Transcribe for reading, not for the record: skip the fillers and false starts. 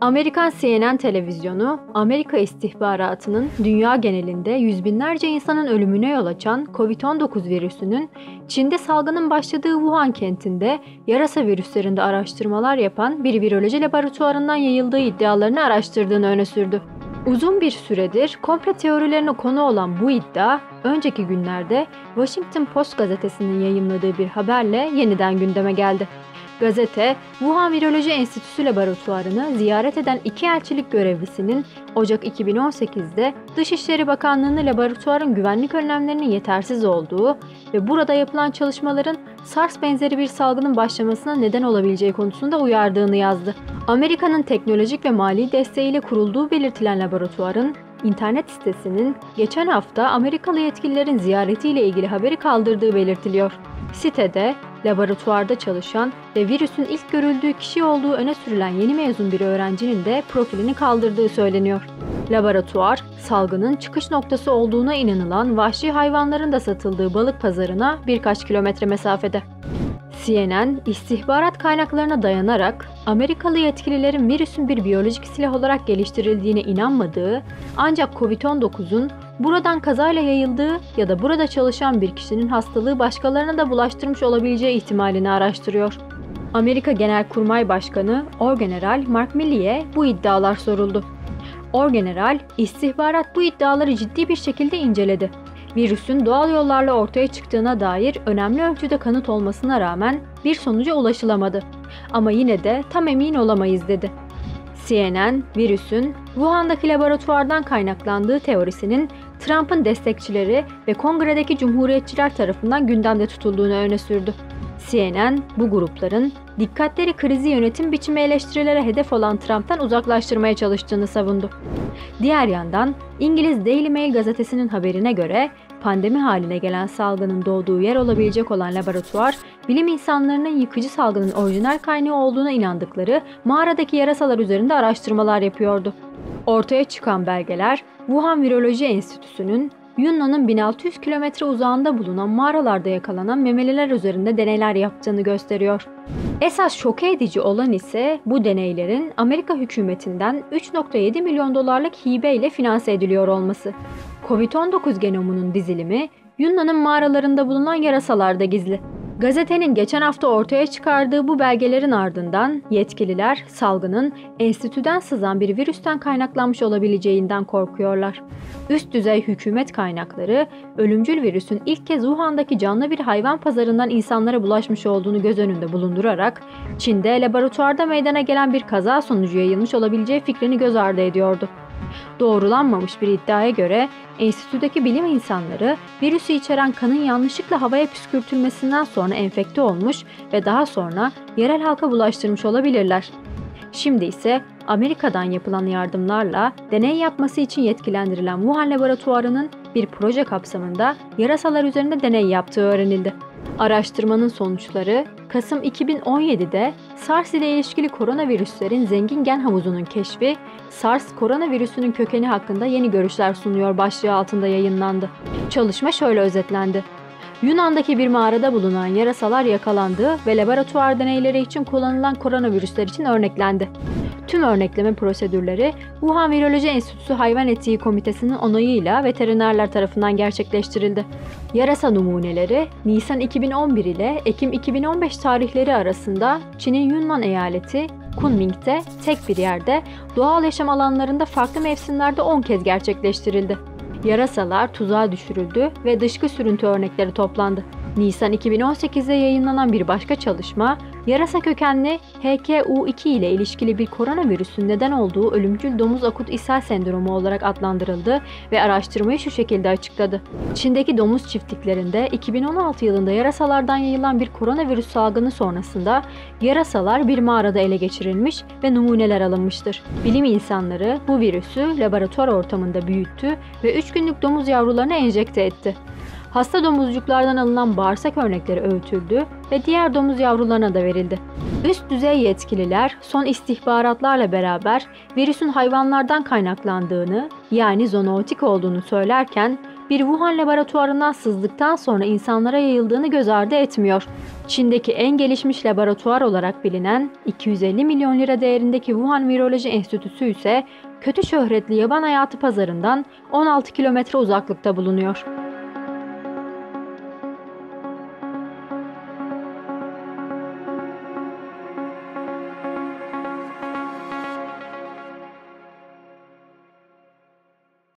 Amerikan CNN televizyonu, Amerika istihbaratının dünya genelinde yüz binlerce insanın ölümüne yol açan COVID-19 virüsünün Çin'de salgının başladığı Wuhan kentinde yarasa virüslerinde araştırmalar yapan bir viroloji laboratuvarından yayıldığı iddialarını araştırdığını öne sürdü. Uzun bir süredir komplo teorilerine konu olan bu iddia, önceki günlerde Washington Post gazetesinin yayımladığı bir haberle yeniden gündeme geldi. Gazete, Wuhan Viroloji Enstitüsü laboratuvarını ziyaret eden iki elçilik görevlisinin Ocak 2018'de Dışişleri Bakanlığı'nın laboratuvarın güvenlik önlemlerinin yetersiz olduğu ve burada yapılan çalışmaların SARS benzeri bir salgının başlamasına neden olabileceği konusunda uyardığını yazdı. Amerika'nın teknolojik ve mali desteğiyle kurulduğu belirtilen laboratuvarın internet sitesinin geçen hafta Amerikalı yetkililerin ziyaretiyle ilgili haberi kaldırdığı belirtiliyor. Sitede, laboratuvarda çalışan ve virüsün ilk görüldüğü kişi olduğu öne sürülen yeni mezun bir öğrencinin de profilini kaldırdığı söyleniyor. Laboratuvar, salgının çıkış noktası olduğuna inanılan vahşi hayvanların da satıldığı balık pazarına birkaç kilometre mesafede. CNN, istihbarat kaynaklarına dayanarak Amerikalı yetkililerin virüsün bir biyolojik silah olarak geliştirildiğine inanmadığı, ancak COVID-19'un buradan kazayla yayıldığı ya da burada çalışan bir kişinin hastalığı başkalarına da bulaştırmış olabileceği ihtimalini araştırıyor. Amerika Genelkurmay Başkanı Orgeneral Mark Milley'e bu iddialar soruldu. Orgeneral, istihbarat bu iddiaları ciddi bir şekilde inceledi. Virüsün doğal yollarla ortaya çıktığına dair önemli ölçüde kanıt olmasına rağmen bir sonuca ulaşılamadı. Ama yine de tam emin olamayız dedi. CNN, virüsün Wuhan'daki laboratuvardan kaynaklandığı teorisinin Trump'ın destekçileri ve Kongre'deki cumhuriyetçiler tarafından gündemde tutulduğunu öne sürdü. CNN, bu grupların dikkatleri krizi yönetim biçimi eleştirilere hedef olan Trump'tan uzaklaştırmaya çalıştığını savundu. Diğer yandan İngiliz Daily Mail gazetesinin haberine göre pandemi haline gelen salgının doğduğu yer olabilecek olan laboratuvar, bilim insanlarının yıkıcı salgının orijinal kaynağı olduğuna inandıkları mağaradaki yarasalar üzerinde araştırmalar yapıyordu. Ortaya çıkan belgeler, Wuhan Viroloji Enstitüsü'nün Yunnan'ın 1600 kilometre uzağında bulunan mağaralarda yakalanan memeliler üzerinde deneyler yaptığını gösteriyor. Esas şok edici olan ise bu deneylerin Amerika hükümetinden 3,7 milyon dolarlık hibe ile finanse ediliyor olması. Covid-19 genomunun dizilimi Yunnan'ın mağaralarında bulunan yarasalarda gizli. Gazetenin geçen hafta ortaya çıkardığı bu belgelerin ardından yetkililer salgının enstitüden sızan bir virüsten kaynaklanmış olabileceğinden korkuyorlar. Üst düzey hükümet kaynakları ölümcül virüsün ilk kez Wuhan'daki canlı bir hayvan pazarından insanlara bulaşmış olduğunu göz önünde bulundurarak Çin'de laboratuvarda meydana gelen bir kaza sonucu yayılmış olabileceği fikrini göz ardı ediyordu. Doğrulanmamış bir iddiaya göre enstitüdeki bilim insanları virüsü içeren kanın yanlışlıkla havaya püskürtülmesinden sonra enfekte olmuş ve daha sonra yerel halka bulaştırmış olabilirler. Şimdi ise Amerika'dan yapılan yardımlarla deney yapması için yetkilendirilen Wuhan laboratuvarının bir proje kapsamında yarasalar üzerinde deney yaptığı öğrenildi. Araştırmanın sonuçları, Kasım 2017'de SARS ile ilişkili koronavirüslerin zengin gen havuzunun keşfi, SARS koronavirüsünün kökeni hakkında yeni görüşler sunuyor başlığı altında yayınlandı. Çalışma şöyle özetlendi. Yunan'daki bir mağarada bulunan yarasalar yakalandı ve laboratuvar deneyleri için kullanılan koronavirüsler için örneklendi. Tüm örnekleme prosedürleri Wuhan Viroloji Enstitüsü Hayvan Etiği Komitesi'nin onayıyla veterinerler tarafından gerçekleştirildi. Yarasa numuneleri Nisan 2011 ile Ekim 2015 tarihleri arasında Çin'in Yunnan eyaleti Kunming'de tek bir yerde doğal yaşam alanlarında farklı mevsimlerde 10 kez gerçekleştirildi. Yarasalar tuzağa düşürüldü ve dışkı sürüntü örnekleri toplandı. Nisan 2018'de yayınlanan bir başka çalışma, yarasa kökenli HKU2 ile ilişkili bir koronavirüsün neden olduğu ölümcül domuz akut ishal sendromu olarak adlandırıldı ve araştırmayı şu şekilde açıkladı. Çin'deki domuz çiftliklerinde 2016 yılında yarasalardan yayılan bir koronavirüs salgını sonrasında yarasalar bir mağarada ele geçirilmiş ve numuneler alınmıştır. Bilim insanları bu virüsü laboratuvar ortamında büyüttü ve 3 günlük domuz yavrularına enjekte etti. Hasta domuzcuklardan alınan bağırsak örnekleri öğütüldü ve diğer domuz yavrularına da verildi. Üst düzey yetkililer son istihbaratlarla beraber virüsün hayvanlardan kaynaklandığını, yani zoonotik olduğunu söylerken bir Wuhan laboratuvarından sızdıktan sonra insanlara yayıldığını göz ardı etmiyor. Çin'deki en gelişmiş laboratuvar olarak bilinen 250 milyon lira değerindeki Wuhan Viroloji Enstitüsü ise kötü şöhretli yaban hayatı pazarından 16 kilometre uzaklıkta bulunuyor.